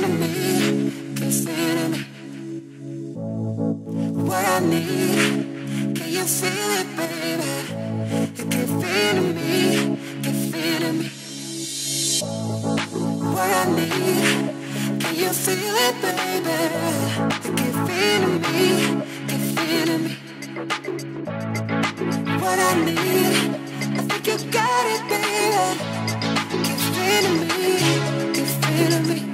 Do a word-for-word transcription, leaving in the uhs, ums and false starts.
feeling me, keep feeling me. What I need, can you feel it, baby? You keep feeling me, keep feeling me. What I need, can you feel it, baby? You keep feeling me, keep feeling me. What I need, I think you got it, baby. Keep feeling me, keep feeling me.